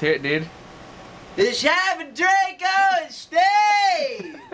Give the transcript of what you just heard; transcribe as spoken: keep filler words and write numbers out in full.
tit, dude. Just have a Draco and stay!